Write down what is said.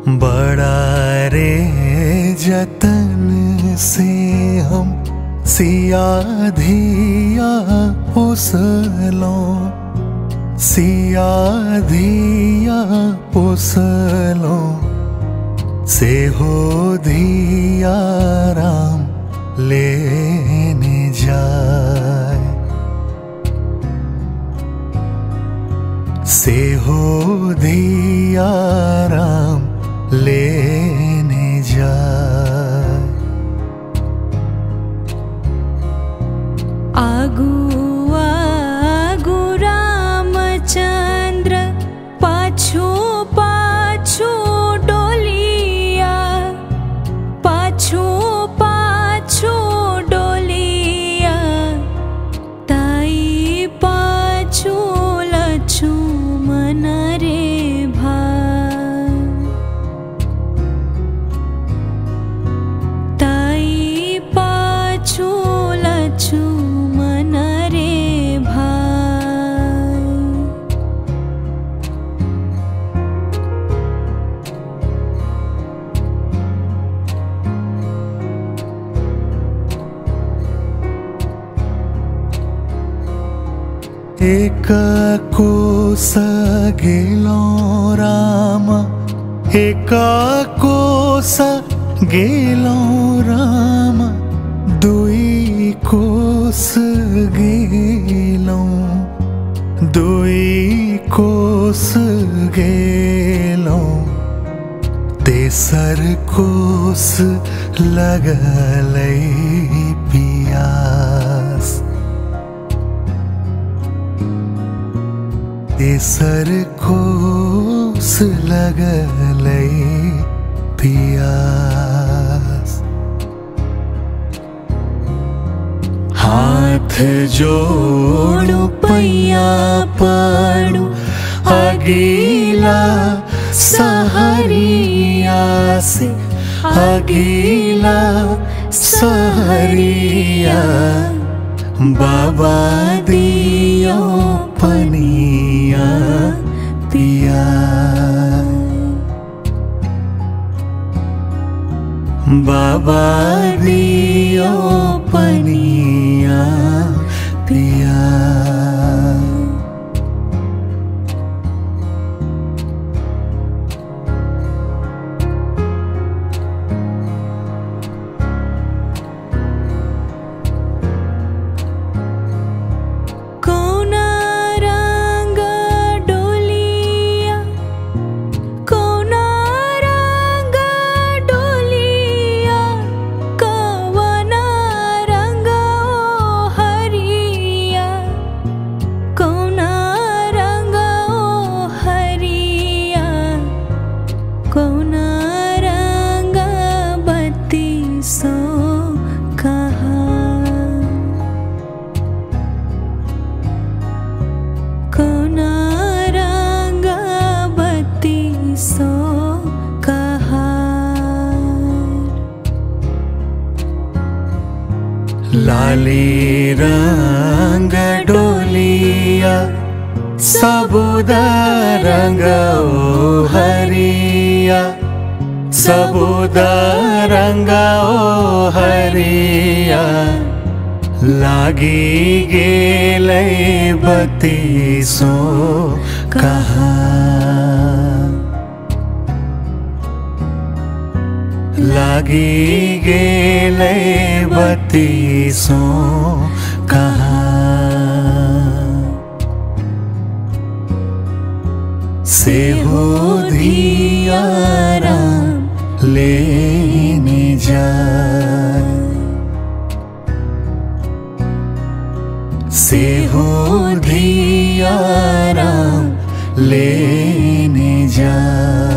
बड़ा रे जतन से हम सिया धिया पुसलों, सिया धिया पुसलों से हो धिया राम लेने जाए, से हो धिया राम लेने जाए। आगू आगू रामचंद्र पाछू पाछू डोलिया, पाछू पाछू डोलिया, ताई पाछू लक्ष्मण रे भाई, ताई पाछू लक्ष्मण रे भाई। एक कोस गेलो राम, एक कोस गेलो राम, दुई कोस गेलो, दुई कोस गेलो, तेसर कोस लगलै पियास, तेसर कोस लगलै पियास। हाथ जोड़ू पैया पड़ू अगीला सहरिया से, अगीला सहरिया, बाबा दियो पनिया पिया, बाबा दियो पनिया पिया। लाली रंग डोलिया सबुदा रंग ओ हरिया, सबुदा रंग ओ हरिया, लागी गेलै बत्तीसो कहा, लागी गेलै बत्तीसो कहा। से हो धिया राम लेने जाए, से हो धिया राम लेने जाए।